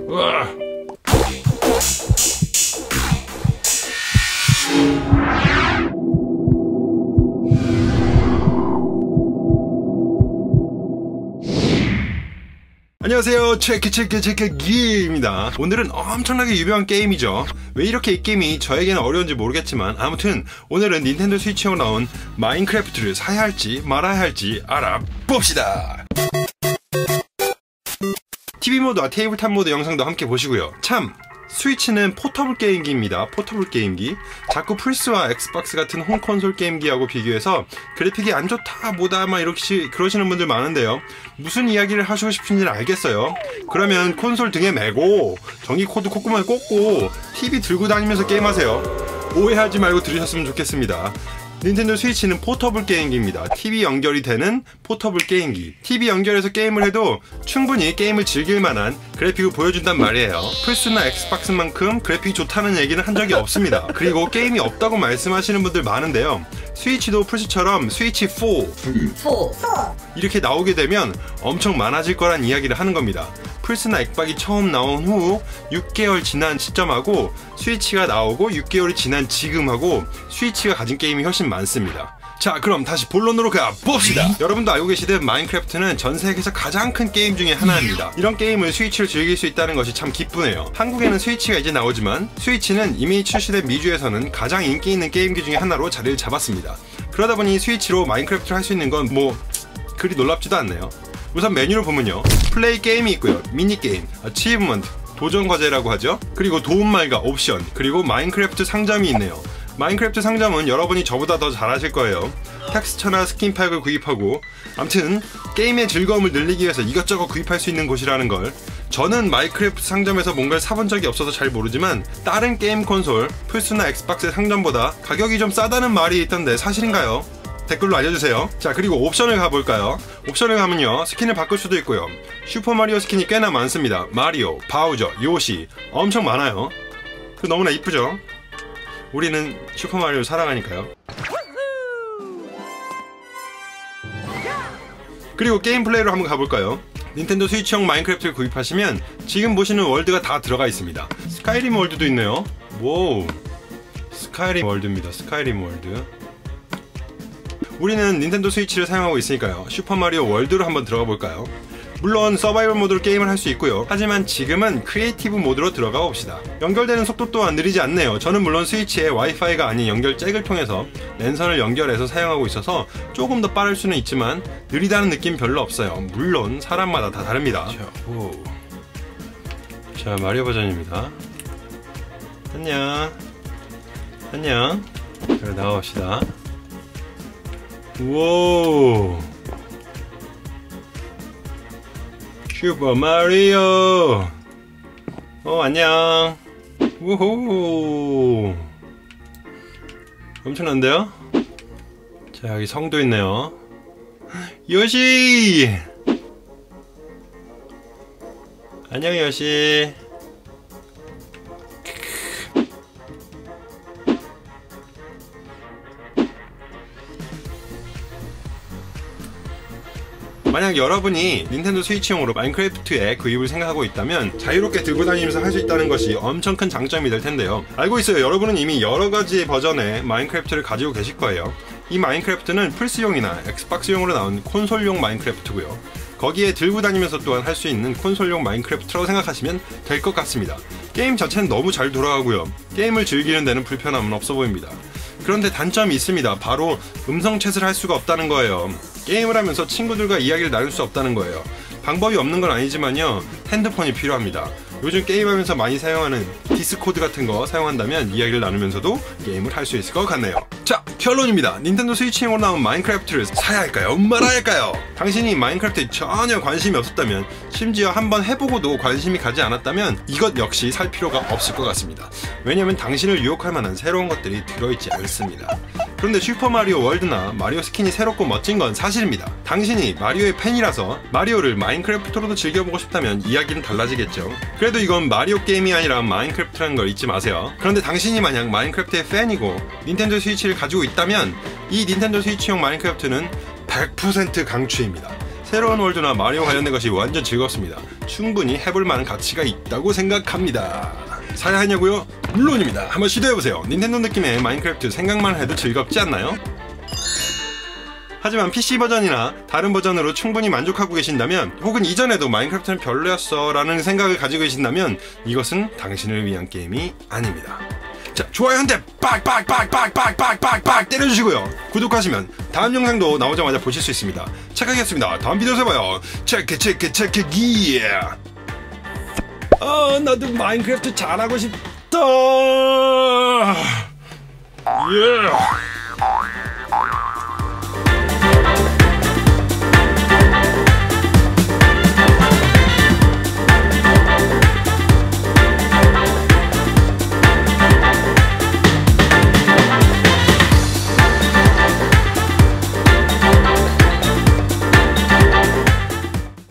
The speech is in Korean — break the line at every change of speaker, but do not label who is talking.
으아. 안녕하세요, 체크기입니다. 오늘은 엄청나게 유명한 게임이죠. 왜 이렇게 이 게임이 저에게는 어려운지 모르겠지만 아무튼 오늘은 닌텐도 스위치로 나온 마인크래프트를 사야 할지 말아야 할지 알아봅시다. TV 모드와 테이블탑 모드 영상도 함께 보시고요. 참! 스위치는 포터블 게임기입니다. 포터블 게임기. 자꾸 플스와 엑스박스 같은 홈콘솔 게임기하고 비교해서 그래픽이 안 좋다 뭐다 막 이렇게 그러시는 분들 많은데요. 무슨 이야기를 하시고 싶은지는 알겠어요. 그러면 콘솔 등에 메고 전기 코드 콧구멍에 꽂고 TV 들고 다니면서 게임하세요. 오해하지 말고 들으셨으면 좋겠습니다. 닌텐도 스위치는 포터블 게임기입니다. TV 연결이 되는 포터블 게임기. TV 연결해서 게임을 해도 충분히 게임을 즐길 만한 그래픽을 보여준단 말이에요. 플스나 엑스박스만큼 그래픽이 좋다는 얘기는 한 적이 없습니다. 그리고 게임이 없다고 말씀하시는 분들 많은데요. 스위치도 플스처럼 스위치 4 이렇게 나오게 되면 엄청 많아질 거란 이야기를 하는 겁니다. 플스나 엑박이 처음 나온 후 6개월 지난 시점하고 스위치가 나오고 6개월이 지난 지금하고 스위치가 가진 게임이 훨씬 많습니다. 자, 그럼 다시 본론으로 가봅시다. 여러분도 알고 계시듯 마인크래프트는 전 세계에서 가장 큰 게임 중에 하나입니다. 이런 게임을 스위치로 즐길 수 있다는 것이 참 기쁘네요. 한국에는 스위치가 이제 나오지만 스위치는 이미 출시된 미주에서는 가장 인기 있는 게임기 중에 하나로 자리를 잡았습니다. 그러다 보니 스위치로 마인크래프트를 할 수 있는 건 뭐 그리 놀랍지도 않네요. 우선 메뉴를 보면요, 플레이 게임이 있고요, 미니게임, 어치브먼트, 도전 과제라고 하죠. 그리고 도움말과 옵션, 그리고 마인크래프트 상점이 있네요. 마인크래프트 상점은 여러분이 저보다 더 잘하실 거예요. 텍스처나 스킨 팩을 구입하고, 암튼 게임의 즐거움을 늘리기 위해서 이것저것 구입할 수 있는 곳이라는 걸. 저는 마인크래프트 상점에서 뭔가를 사본 적이 없어서 잘 모르지만 다른 게임 콘솔, 플스나 엑스박스 상점보다 가격이 좀 싸다는 말이 있던데 사실인가요? 댓글로 알려주세요. 자, 그리고 옵션을 가볼까요? 옵션을 가면요, 스킨을 바꿀 수도 있고요. 슈퍼마리오 스킨이 꽤나 많습니다. 마리오, 바우저, 요시 엄청 많아요. 너무나 이쁘죠? 우리는 슈퍼마리오를 사랑하니까요. 그리고 게임 플레이로 한번 가볼까요? 닌텐도 스위치용 마인크래프트를 구입하시면 지금 보시는 월드가 다 들어가 있습니다. 스카이림 월드도 있네요. 와우, 스카이림 월드입니다. 스카이림 월드. 우리는 닌텐도 스위치를 사용하고 있으니까요, 슈퍼마리오 월드로 한번 들어가 볼까요? 물론 서바이벌 모드로 게임을 할 수 있고요. 하지만 지금은 크리에이티브 모드로 들어가 봅시다. 연결되는 속도 또한 느리지 않네요. 저는 물론 스위치에 와이파이가 아닌 연결 잭을 통해서 랜선을 연결해서 사용하고 있어서 조금 더 빠를 수는 있지만 느리다는 느낌 별로 없어요. 물론 사람마다 다 다릅니다. 자, 마리오 버전입니다. 안녕. 안녕. 그래, 나가봅시다. 우와, 슈퍼 마리오. 안녕. 우호, 엄청난데요? 자, 여기 성도 있네요. 요시. 안녕 요시. 만약 여러분이 닌텐도 스위치용으로 마인크래프트에 구입을 생각하고 있다면 자유롭게 들고 다니면서 할 수 있다는 것이 엄청 큰 장점이 될 텐데요. 알고 있어요. 여러분은 이미 여러가지 버전의 마인크래프트를 가지고 계실 거예요. 이 마인크래프트는 플스용이나 엑스박스용으로 나온 콘솔용 마인크래프트고요. 거기에 들고 다니면서 또한 할 수 있는 콘솔용 마인크래프트라고 생각하시면 될 것 같습니다. 게임 자체는 너무 잘 돌아가고요. 게임을 즐기는 데는 불편함은 없어 보입니다. 그런데 단점이 있습니다. 바로 음성 챗을 할 수가 없다는 거예요. 게임을 하면서 친구들과 이야기를 나눌 수 없다는 거예요. 방법이 없는 건 아니지만요, 핸드폰이 필요합니다. 요즘 게임하면서 많이 사용하는 디스코드 같은 거 사용한다면 이야기를 나누면서도 게임을 할 수 있을 것 같네요. 자, 결론입니다. 닌텐도 스위치용으로 나온 마인크래프트를 사야 할까요? 말아야 할까요? 당신이 마인크래프트에 전혀 관심이 없었다면, 심지어 한번 해보고도 관심이 가지 않았다면 이것 역시 살 필요가 없을 것 같습니다. 왜냐면 당신을 유혹할 만한 새로운 것들이 들어있지 않습니다. 그런데 슈퍼마리오 월드나 마리오 스킨이 새롭고 멋진 건 사실입니다. 당신이 마리오의 팬이라서 마리오를 마인크래프트로도 즐겨보고 싶다면 이야기는 달라지겠죠. 그래도 이건 마리오 게임이 아니라 마인크래프트라는 걸 잊지 마세요. 그런데 당신이 만약 마인크래프트의 팬이고 닌텐도 스위치를 가지고 있다면 이 닌텐도 스위치용 마인크래프트는 100% 강추입니다. 새로운 월드나 마리오 관련된 것이 완전 즐겁습니다. 충분히 해볼 만한 가치가 있다고 생각합니다. 사야 하냐고요? 물론입니다. 한번 시도해보세요. 닌텐도 느낌의 마인크래프트 생각만 해도 즐겁지 않나요? 하지만 PC 버전이나 다른 버전으로 충분히 만족하고 계신다면, 혹은 이전에도 마인크래프트는 별로였어 라는 생각을 가지고 계신다면, 이것은 당신을 위한 게임이 아닙니다. 자, 좋아요 한 대 빡빡빡빡빡빡빡빡 때려주시고요. 구독하시면 다음 영상도 나오자마자 보실 수 있습니다. 착하겠습니다. 다음 비디오에서 봐요. 체크 나도 마인크래프트 잘하고 싶다. 예.